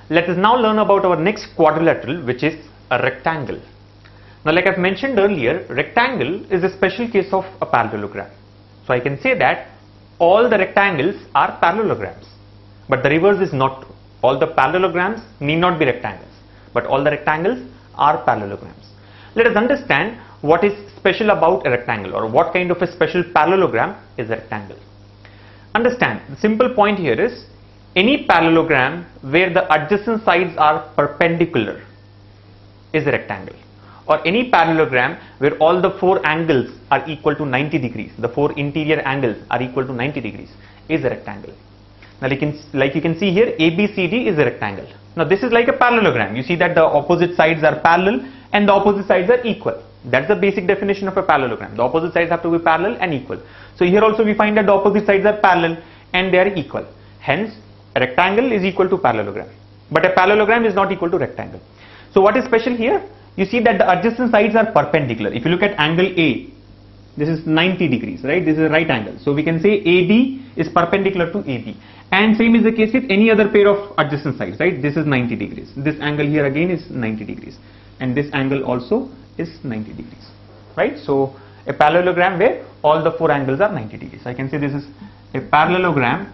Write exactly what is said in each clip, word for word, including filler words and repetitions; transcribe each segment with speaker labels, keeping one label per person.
Speaker 1: Let us now learn about our next quadrilateral, which is a rectangle. Now, like I've mentioned earlier, rectangle is a special case of a parallelogram. So I can say that all the rectangles are parallelograms, but the reverse is not true. All the parallelograms need not be rectangles, but all the rectangles are parallelograms. Let us understand what is special about a rectangle, or what kind of a special parallelogram is a rectangle. Understand, the simple point here is any parallelogram where the adjacent sides are perpendicular is a rectangle, or any parallelogram where all the four angles are equal to ninety degrees, the four interior angles are equal to ninety degrees is a rectangle. Now, like, in, like you can see here, A B C D is a rectangle. Now, this is like a parallelogram. You see that the opposite sides are parallel and the opposite sides are equal. That's the basic definition of a parallelogram. The opposite sides have to be parallel and equal. So here also we find that the opposite sides are parallel and they are equal. Hence, a rectangle is equal to parallelogram. But a parallelogram is not equal to rectangle. So what is special here? You see that the adjacent sides are perpendicular. If you look at angle A, this is ninety degrees, right? This is a right angle. So we can say A D is perpendicular to A B. And same is the case with any other pair of adjacent sides, right? This is ninety degrees. This angle here again is ninety degrees. And this angle also is ninety degrees, right? So a parallelogram where all the four angles are ninety degrees. I can say this is a parallelogram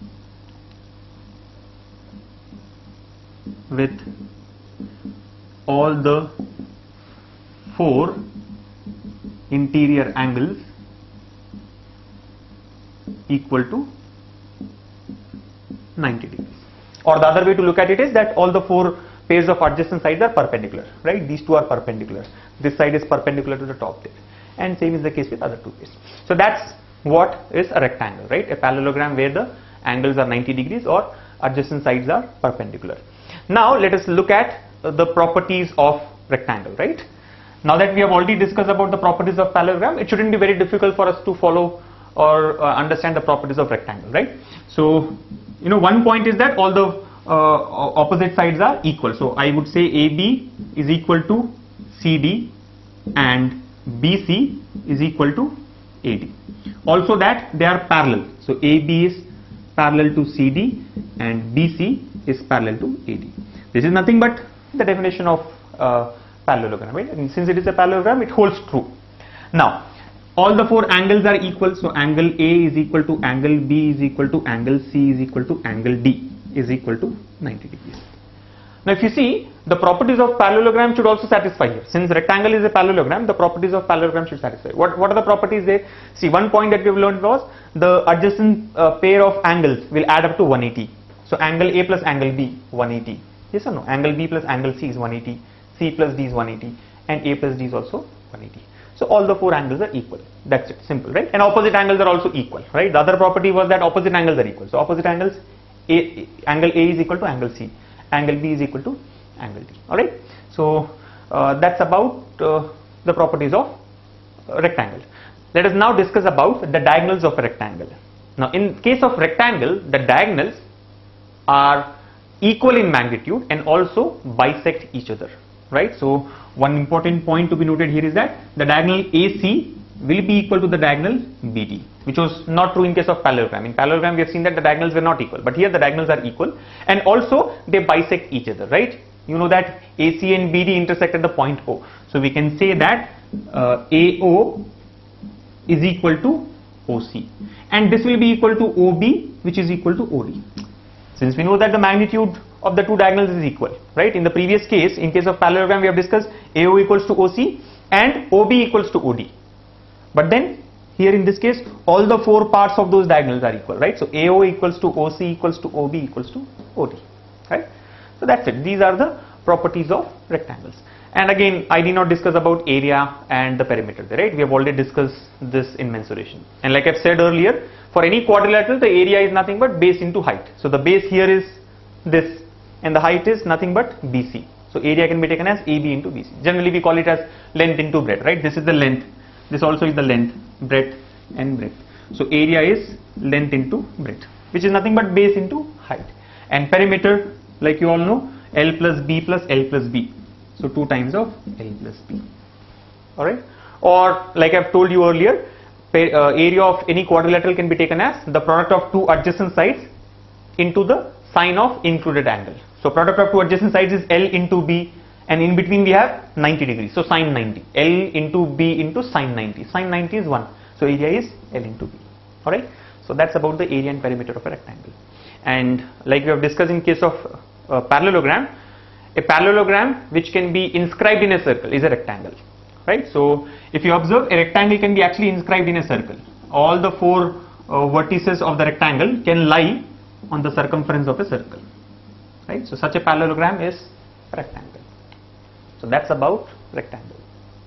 Speaker 1: with all the four interior angles equal to ninety degrees. Or the other way to look at it is that all the four pairs of adjacent sides are perpendicular, right? These two are perpendicular. This side is perpendicular to the top there, and same is the case with other two pairs. So that's what is a rectangle, right? A parallelogram where the angles are ninety degrees or adjacent sides are perpendicular. Now let us look at the properties of rectangle, right? Now that we have already discussed about the properties of parallelogram, it shouldn't be very difficult for us to follow or uh, understand the properties of rectangle, right? So, you know, one point is that all the uh, opposite sides are equal. So I would say A B is equal to C D and B C is equal to A D. Also that they are parallel. So A B is parallel to C D and B C is parallel to A D. This is nothing but the definition of uh, parallelogram, right? And since it is a parallelogram, it holds true. Now, all the four angles are equal. So angle A is equal to angle B is equal to angle C is equal to angle D is equal to ninety degrees. Now, if you see, the properties of parallelogram should also satisfy here. Since rectangle is a parallelogram, the properties of parallelogram should satisfy. What, what are the properties there? See, one point that we have learned was the adjacent uh, pair of angles will add up to one eighty. So angle A plus angle B, one eighty. Yes or no? Angle B plus angle C is one eighty. C plus D is one eighty. And A plus D is also one eighty. So all the four angles are equal. That's it. Simple, right? And opposite angles are also equal, right? The other property was that opposite angles are equal. So opposite angles, A, angle A is equal to angle C. Angle B is equal to angle D. Alright. So uh, that's about uh, the properties of uh, rectangle. Let us now discuss about the diagonals of a rectangle. Now in case of rectangle, the diagonals are equal in magnitude and also bisect each other, right? So one important point to be noted here is that the diagonal A C will be equal to the diagonal B D, which was not true in case of parallelogram. In parallelogram we have seen that the diagonals were not equal, but here the diagonals are equal and also they bisect each other, right? You know that A C and B D intersect at the point O. So we can say that uh, A O is equal to O C, and this will be equal to O B, which is equal to O D. Since we know that the magnitude of the two diagonals is equal, right? In the previous case, in case of parallelogram, we have discussed A O equals to O C and O B equals to O D. But then here in this case, all the four parts of those diagonals are equal, right? So A O equals to O C equals to O B equals to O D, right? So that's it. These are the properties of rectangles. And again, I did not discuss about area and the perimeter, right? We have already discussed this in mensuration. And like I've said earlier, for any quadrilateral, the area is nothing but base into height. So the base here is this and the height is nothing but B C. So area can be taken as A B into B C. Generally we call it as length into breadth, right? This is the length. This also is the length, breadth and breadth. So area is length into breadth, which is nothing but base into height. And perimeter, like you all know, L plus B plus L plus B. So two times of L plus B. Alright. Or like I've told you earlier, uh, area of any quadrilateral can be taken as the product of two adjacent sides into the sine of included angle. So product of two adjacent sides is L into B, and in between we have ninety degrees. So sine ninety. L into B into sine ninety. Sine ninety is one. So area is L into B. Alright. So that's about the area and perimeter of a rectangle. And like we have discussed in case of a parallelogram, a parallelogram which can be inscribed in a circle is a rectangle. Right. So if you observe, a rectangle can be actually inscribed in a circle. All the four uh, vertices of the rectangle can lie on the circumference of a circle. Right. So such a parallelogram is rectangle. So that's about rectangle.